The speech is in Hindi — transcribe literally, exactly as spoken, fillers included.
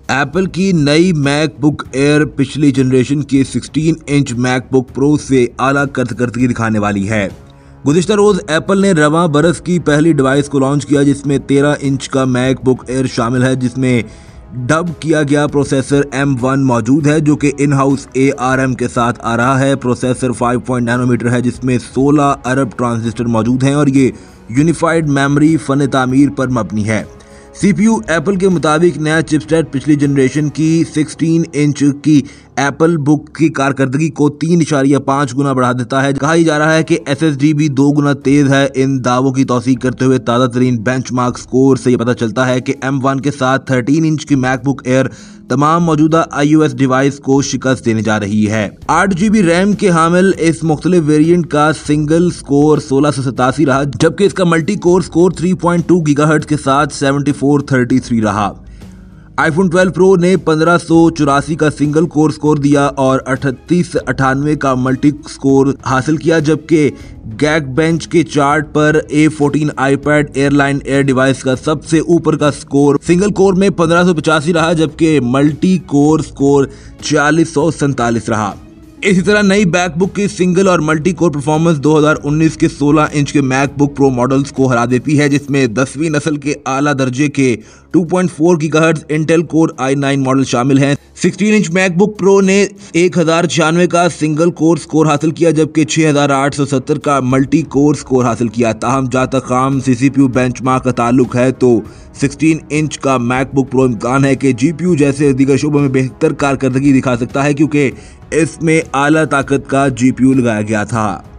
एप्पल की नई मैकबुक एयर पिछली जनरेशन के सोलह इंच मैकबुक प्रो से आला करकर्दगी दिखाने वाली है। गुज़िश्ता रोज एप्पल ने रवां बरस की पहली डिवाइस को लॉन्च किया जिसमें तेरह इंच का मैकबुक एयर शामिल है, जिसमें डब किया गया प्रोसेसर एम वन मौजूद है जो कि in house A R M के साथ आ रहा है। प्रोसेसर पाँच पॉइंट नैनोमीटर है जिसमें सोलह अरब ट्रांजिस्टर मौजूद हैं और ये यूनिफाइड मेमोरी फन तामीर पर मबनी है। सीपीयू एप्पल के मुताबिक नया चिपसेट पिछली जनरेशन की सोलह इंच की एप्पल बुक की कारकर्दगी को तीन इशारिया पाँच गुना बढ़ा देता है। कहा जा रहा है कि एसएसडी भी दो गुना तेज है। इन दावों की तौसीक करते हुए ताज़ा तरीन बेंचमार्क स्कोर से यह पता चलता है कि एम वन के साथ तेरह इंच की मैकबुक एयर तमाम मौजूदा आईओएस डिवाइस को शिकस्त देने जा रही है। आठ जीबी रैम के हामिल इस मुख्तलिफ वेरिएंट का सिंगल स्कोर सोलह सौ सतासी रहा, जबकि इसका मल्टी कोर स्कोर तीन पॉइंट दो गीगाहर्ट्ज़ के साथ चौहत्तर तैंतीस रहा। आईफोन बारह प्रो ने पंद्रह सौ चौरासी का सिंगल कोर स्कोर दिया और अड़तीस अठानवे का मल्टी स्कोर हासिल किया, जबकि गैगबेंच के चार्ट पर A fourteen iPad airline air device का सबसे ऊपर का स्कोर सिंगल कोर में पंद्रह सौ पचासी रहा, जबकि मल्टी कोर स्कोर छियालीस सौ सैंतालीस रहा। इसी तरह नई मैकबुक की सिंगल और मल्टी कोर परफॉर्मेंस दो हज़ार उन्नीस के सोलह इंच के मैकबुक प्रो मॉडल्स को हरा देती है, जिसमें दसवीं नस्ल के आला दर्जे के दो पॉइंट चार gigahertz Intel core i nine model शामिल हैं। सोलह इंच मैकबुक प्रो ने एक हजार छियानवे का सिंगल कोर स्कोर हासिल किया, जबकि छह हजार आठ सौ सत्तर का मल्टी कोर स्कोर हासिल किया। ताहम जहाँ तक आम सीसीपीयू बेंचमार्क का ताल्लुक है तो सोलह इंच का मैकबुक प्रो इम्कान है कि जीपीयू जैसे दीगर शोबों में बेहतर कारकर्दगी दिखा सकता है, क्योंकि इसमें आला ताकत का जीपीयू लगाया गया था।